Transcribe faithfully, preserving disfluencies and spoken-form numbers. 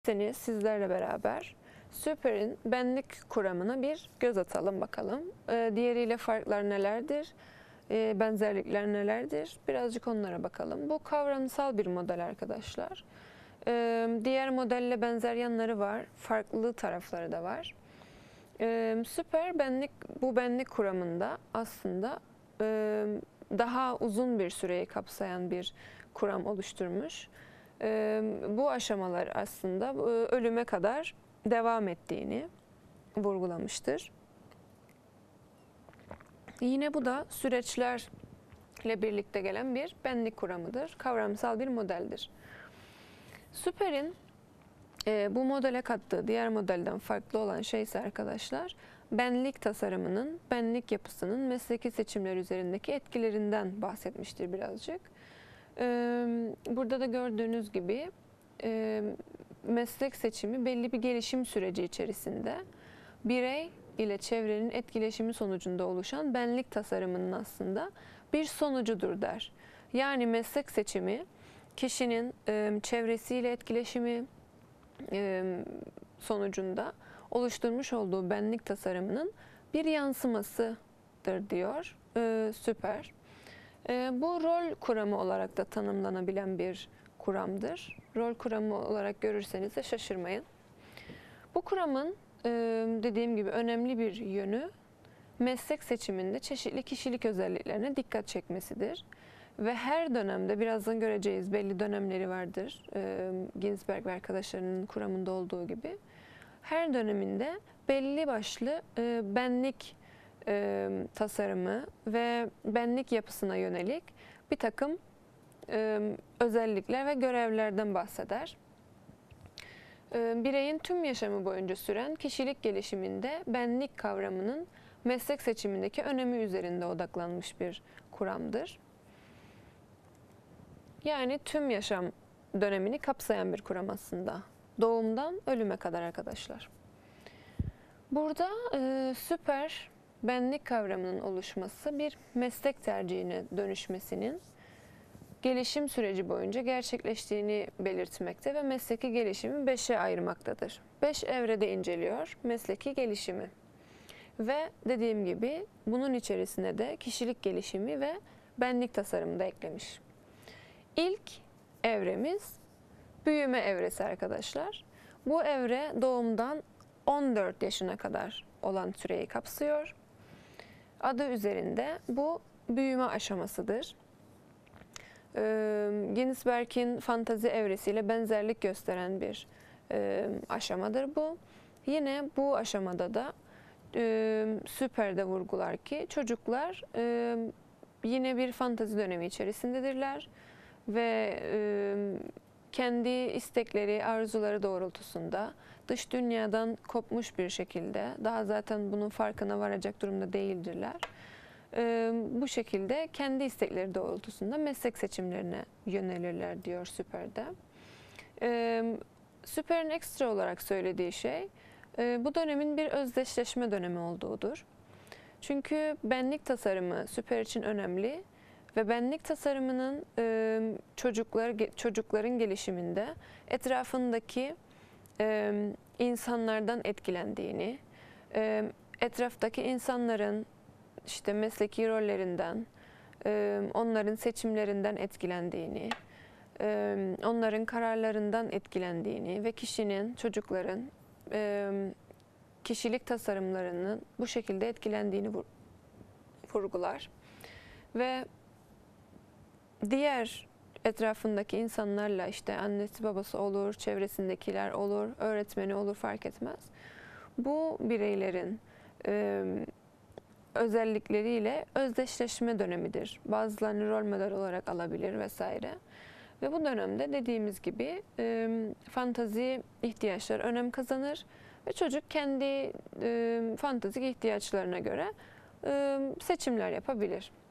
Seni sizlerle beraber Süper'in benlik kuramına bir göz atalım bakalım. Ee, diğeriyle farklar nelerdir? Ee, benzerlikler nelerdir? Birazcık onlara bakalım. Bu kavramsal bir model arkadaşlar. Ee, diğer modelle benzer yanları var. Farklı tarafları da var. Ee, Süper benlik, bu benlik kuramında aslında e, daha uzun bir süreyi kapsayan bir kuram oluşturmuş. Bu aşamalar aslında ölüme kadar devam ettiğini vurgulamıştır. Yine bu da süreçlerle birlikte gelen bir benlik kuramıdır. Kavramsal bir modeldir. Süper'in bu modele kattığı diğer modelden farklı olan şey ise arkadaşlar, benlik tasarımının, benlik yapısının mesleki seçimler üzerindeki etkilerinden bahsetmiştir birazcık. Burada da gördüğünüz gibi meslek seçimi belli bir gelişim süreci içerisinde birey ile çevrenin etkileşimi sonucunda oluşan benlik tasarımının aslında bir sonucudur der. Yani meslek seçimi kişinin çevresiyle etkileşimi sonucunda oluşturmuş olduğu benlik tasarımının bir yansımasıdır diyor Süper. Bu rol kuramı olarak da tanımlanabilen bir kuramdır. Rol kuramı olarak görürseniz de şaşırmayın. Bu kuramın dediğim gibi önemli bir yönü meslek seçiminde çeşitli kişilik özelliklerine dikkat çekmesidir. Ve her dönemde, birazdan göreceğiz, belli dönemleri vardır. Ginsberg ve arkadaşlarının kuramında olduğu gibi. Her döneminde belli başlı benlik E, tasarımı ve benlik yapısına yönelik bir takım e, özellikler ve görevlerden bahseder. E, bireyin tüm yaşamı boyunca süren kişilik gelişiminde benlik kavramının meslek seçimindeki önemi üzerinde odaklanmış bir kuramdır. Yani tüm yaşam dönemini kapsayan bir kuram aslında. Doğumdan ölüme kadar arkadaşlar. Burada e, Süper benlik kavramının oluşması bir meslek tercihine dönüşmesinin gelişim süreci boyunca gerçekleştiğini belirtmekte ve mesleki gelişimi beşe ayırmaktadır. Beş evrede inceliyor mesleki gelişimi. Ve dediğim gibi bunun içerisine de kişilik gelişimi ve benlik tasarımı da eklemiş. İlk evremiz büyüme evresi arkadaşlar. Bu evre doğumdan on dört yaşına kadar olan süreyi kapsıyor. Adı üzerinde bu büyüme aşamasıdır. Ee, Ginsberg'in fantazi evresiyle benzerlik gösteren bir e, aşamadır bu. Yine bu aşamada da e, Süper'de vurgular ki çocuklar e, yine bir fantazi dönemi içerisindedirler ve e, kendi istekleri, arzuları doğrultusunda dış dünyadan kopmuş bir şekilde, daha zaten bunun farkına varacak durumda değildirler. Ee, bu şekilde kendi istekleri doğrultusunda meslek seçimlerine yönelirler diyor Süper'de. Ee, Süper'in ekstra olarak söylediği şey, e, bu dönemin bir özdeşleşme dönemi olduğudur. Çünkü benlik tasarımı Süper için önemli. Ve benlik tasarımının e, çocuklar çocukların gelişiminde etrafındaki e, insanlardan etkilendiğini, e, etraftaki insanların işte mesleki rollerinden, e, onların seçimlerinden etkilendiğini, e, onların kararlarından etkilendiğini ve kişinin, çocukların e, kişilik tasarımlarının bu şekilde etkilendiğini vurgular. Ve diğer etrafındaki insanlarla, işte annesi babası olur, çevresindekiler olur, öğretmeni olur, fark etmez. Bu bireylerin e, özellikleriyle özdeşleşme dönemidir. Bazılarını rol model olarak alabilir vesaire. Ve bu dönemde dediğimiz gibi e, fantazi ihtiyaçlar önem kazanır ve çocuk kendi e, fantazik ihtiyaçlarına göre e, seçimler yapabilir.